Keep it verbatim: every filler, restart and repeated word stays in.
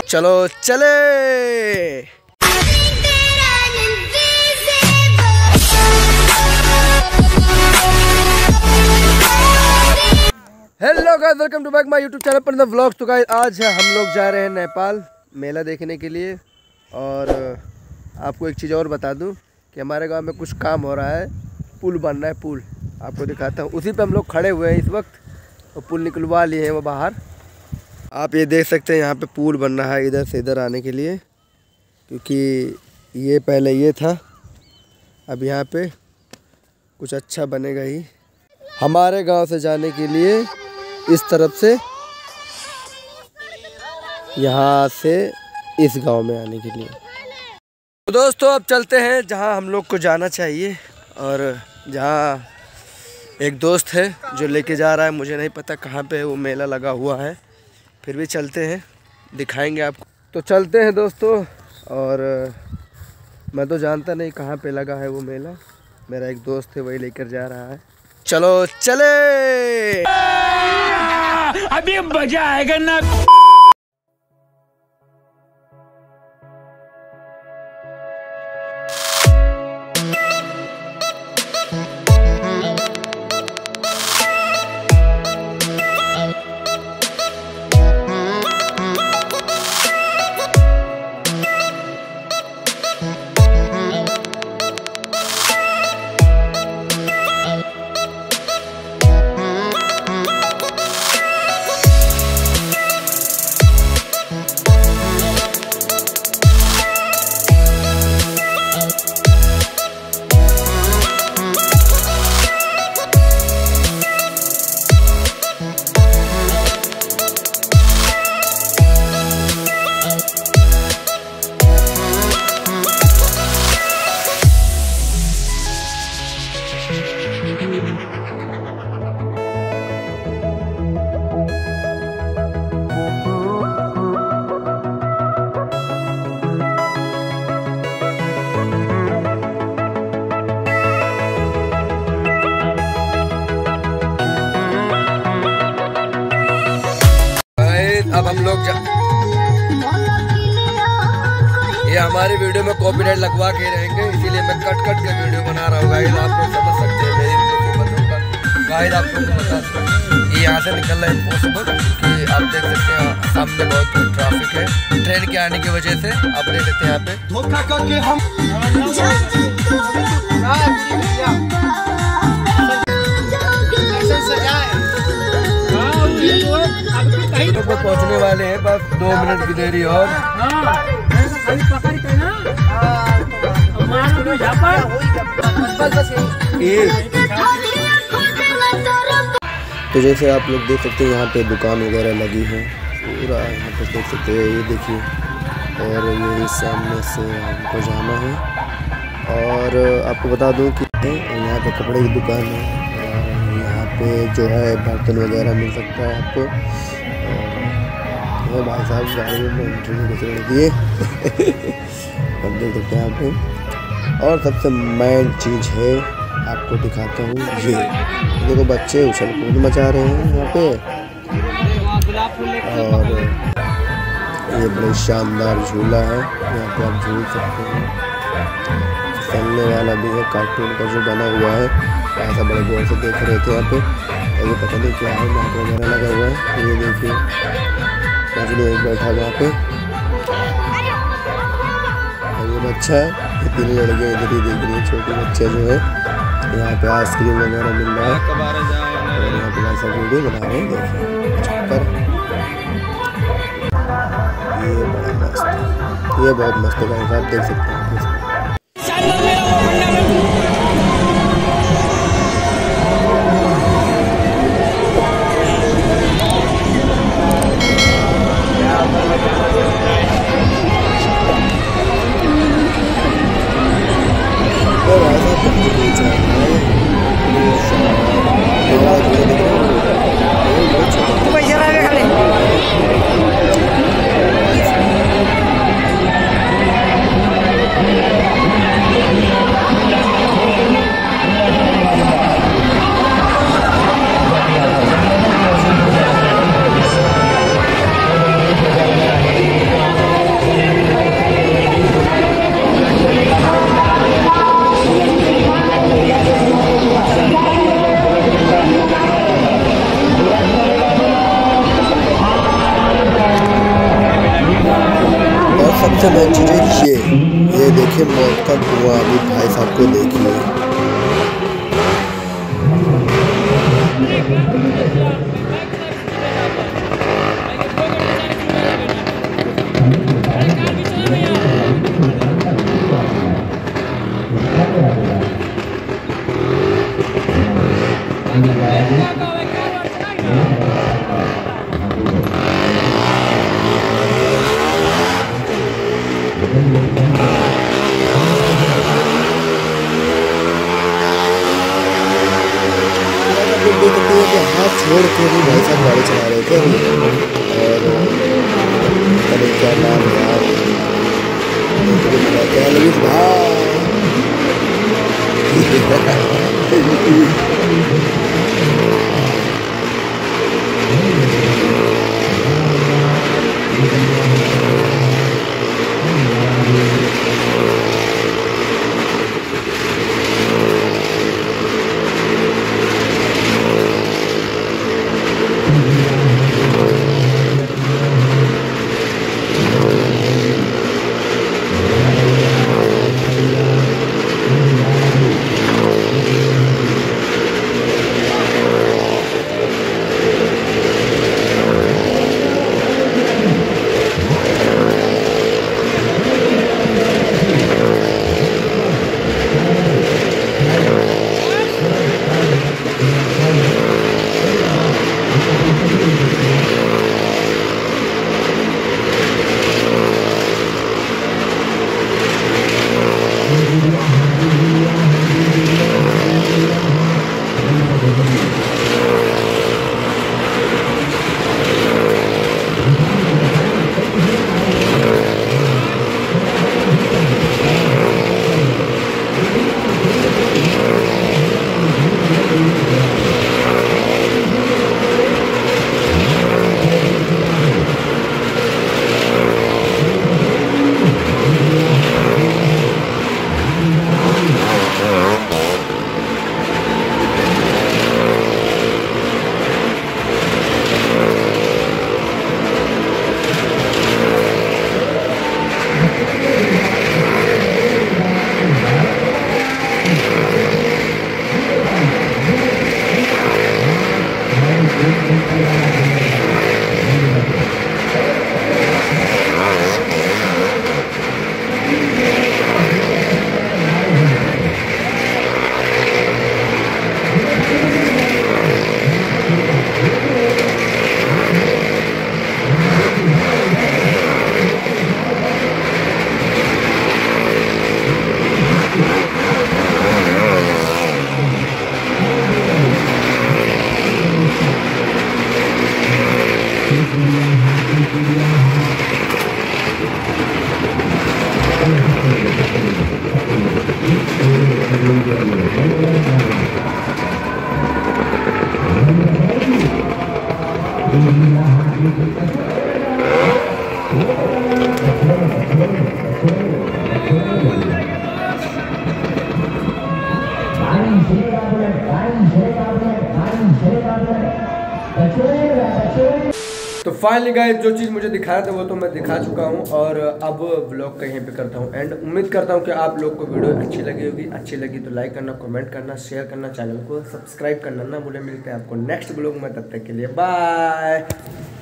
चलो चले। Hello guys, welcome to back my YouTube channel पर द व्लॉग्स। तो गाइस आज हम लोग जा रहे हैं नेपाल मेला देखने के लिए। और आपको एक चीज़ और बता दूं कि हमारे गांव में कुछ काम हो रहा है, पुल बन रहा है। पुल आपको दिखाता हूं, उसी पे हम लोग खड़े हुए हैं इस वक्त। और पुल निकलवा लिए हैं वो बाहर। आप ये देख सकते हैं, यहाँ पे पुल बन रहा है इधर से इधर आने के लिए, क्योंकि ये पहले ये था, अब यहाँ पे कुछ अच्छा बनेगा ही। हमारे गांव से जाने के लिए इस तरफ से, यहाँ से इस गांव में आने के लिए। तो दोस्तों अब चलते हैं जहां हम लोग को जाना चाहिए। और जहां एक दोस्त है जो लेके जा रहा है, मुझे नहीं पता कहां पे वो मेला लगा हुआ है, फिर भी चलते हैं, दिखाएंगे आपको। तो चलते हैं दोस्तों। और मैं तो जानता नहीं कहां पे लगा है वो मेला, मेरा एक दोस्त है वही लेकर जा रहा है। चलो चले, अभी मजा आएगा ना। अब हम लोग जा... ये हमारी वीडियो में कॉपीराइट लगवा के रहेंगे, इसीलिए मैं कट कट के वीडियो बना रहा हूँ। गाइस आप लोग समझ सकते हैं मेरी मुसीबतों का। गाइस आप लोग को बता दूँ ये यहाँ से निकलना इम्पॉसिबल, क्योंकि आप देख सकते हैं सामने बहुत ट्रैफिक है ट्रेन के आने की वजह से। आप देख सकते हैं यहाँ पे धोखा करके हम तो पहुंचने वाले हैं, बस दो मिनट की देरी और। तो जैसे आप लोग देख सकते हैं यहाँ पे दुकान वगैरह लगी है पूरा, यहाँ पे देख सकते हैं, ये देखिए। और यही सामने से हमको जाना है। और आपको बता दूं कि यहाँ पे कपड़े की दुकान है, और यहाँ पे जो है बर्तन वगैरह मिल सकता है आपको। और भाई साहब गाड़ी में एंट्री घुस रहे दिए अब देख सकते हैं यहाँ पे। और सबसे मेन चीज़ है, आपको दिखाता हूँ, ये देखो बच्चे उछल कूद मचा रहे हैं यहाँ पे। और ये बड़ा शानदार झूला है, यहाँ पे आप झूल सकते हैं। चलने वाला भी है, कार्टून का जो बना हुआ है, ऐसा बड़े गौर से देख रहे थे यहाँ पे। और ये पता नहीं क्या है, मैप वगैरह लगा हुआ है। ये देखिए मजनू एक बैठा हुआ यहाँ पे, और ये बच्चा है, ये तीन लड़के इधर ही देख रही है, छोटे बच्चे जो है। यहाँ पे आइसक्रीम वगैरह मिल रहा है, और यहाँ पे ऐसा वीडियो बना रहे हैं, देखिए पर ये बड़ा मस्त है, ये बहुत मस्त है, आप देख सकते हैं। तक हुआ अभी भाई साहब को देखिए। हाथ छोड़ के भी भाई साहब गाड़ी चला रहे थे और अरे क्या नाम है यार, क्या लगी भाई। तो फाइनली गाइस जो चीज़ मुझे दिखाया था वो तो मैं दिखा चुका हूँ और अब व्लॉग का यहीं पे करता हूँ एंड उम्मीद करता हूँ कि आप लोग को वीडियो अच्छी लगी होगी। अच्छी लगी तो लाइक करना, कमेंट करना, शेयर करना, चैनल को सब्सक्राइब करना ना भूले। मिलते हैं आपको नेक्स्ट व्लॉग में, तब तक के लिए बाय।